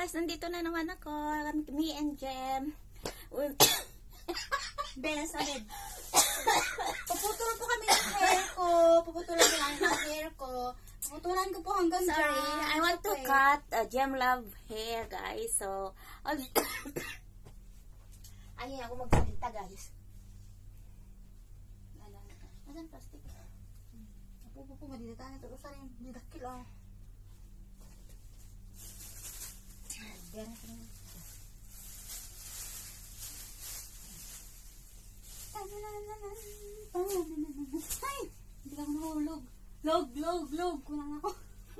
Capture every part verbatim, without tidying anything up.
guys, nandito na naman ako. Me and Jem. Bes, alin. Puputol po kami ng hair ko. Puputulan ko lang ng hair ko. Puputulan ko po hanggang Sorry, dyan. I want to Okay. cut uh, Jem Love hair, guys. So, I'll... Ayun ako magsalita, guys. Asan plastic? Apo po, madidita na ito. Usa rin, didakil ah. Diyan ito. Ay! Hindi ka nahulog. Log, log, log. Kulang ako.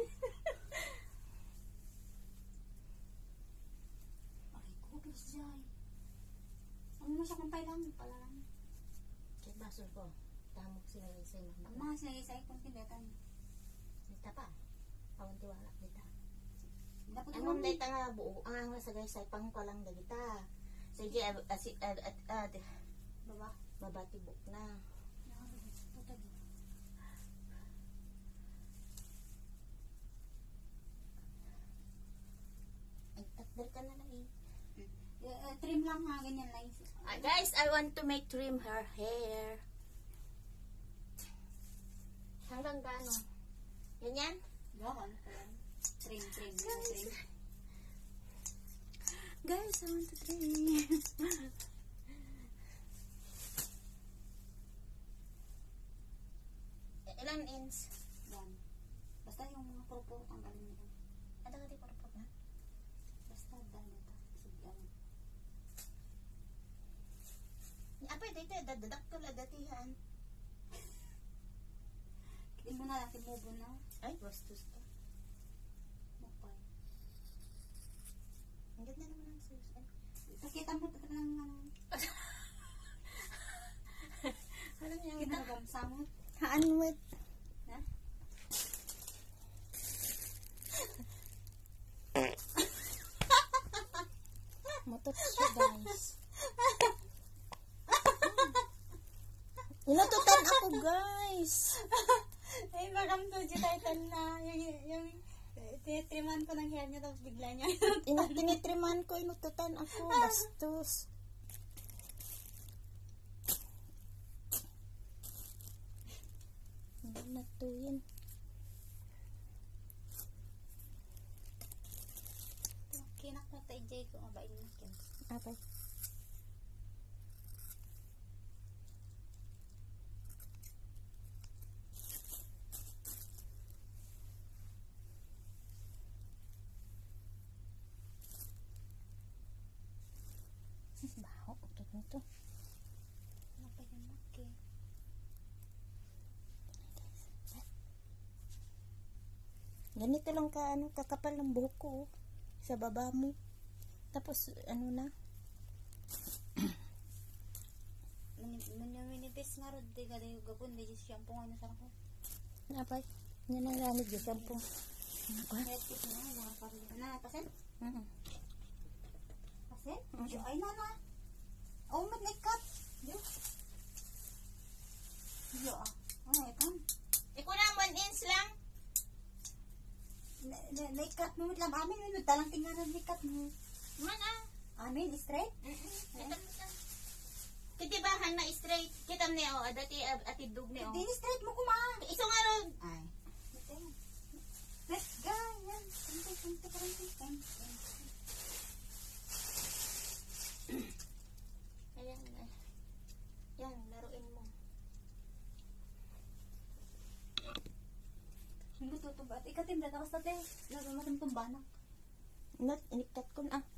Ay, kubis dyan. Ano na siya kumpay lang? Pala lang. Check basol ko. Tamok sinalisay mo. Ang mga sinay-say kong tindetan. Dita pa. Awan tiwala. Dita. Dapat Ang mga dita nga buo. Ang nga sa guys, ay pang ko lang dagita. Sige, asi, at, at, at, baba. babati buk na. Ay, takdal ka na lang eh. Uh, trim lang ha, ganyan lang. Uh, guys, I want to make trim her hair. Hanggang gaano? Ganyan? Gawin. Trim, trim, trim. Guys, I want to trim. Ilan inch? Yan. Basta yung mga purpur, tanggalin mo. Ada ka di purpur na? Basta dahil ito. Sige, ano. Apa ito? Dadadak ko lang datihan. Kitin mo na lang, timubo na. Ay, bastos ka. Mapay. Ang ganda naman ang susan. Pakita mo ito lang ano. Alam niya Kita nga. mo samot. Haan mo it. Ha? Matot siya, guys. Inututan ako, guys. Ay, makamto si Titan na. Yung, yung, tinitriman ko ng hair niya, tapos bigla niya. Inu- Tinitriman ko, inututan ako. Bastos. Hindi na to yan. Kinak na tayo, Jay, kung mabain na kin. Okay. Baho. Ito nito. Mapayin na kin. Ganito lang ka, ano, kakapal ng buhok ko, oh, sa baba mo. Tapos, ano na, Manipis nga rin, di ka rin yung gabon, di yung shampoo nga na sa ako. napay, yan ang gamit yung shampoo. Ano ka? Kaya tip na, mga parang, na, pasin? Mm-mm. Pasin? Ay, na, na. Oh, mag-cut. Yo. Yo, ah. Oh, ito. Ikaw na, one inch lang. Na-cut mo lang. Amin, minun, talang tingaran na-cut mo. Man ah. Amin, straight? Kita mo sa. Kitibahan na straight. Kita mo niya, oh, dati uh, atidug niya, oh. Hindi, straight mo kuma. Iso nga ron. Ay. Let's go. Yan. Kante, kante, kante, kante. Ayan, ay. Yan, laruin mo. Hindi tutubat. Ikatim, data ka sa te. Lalo mo itong tumbanak. Not, inikat ko na.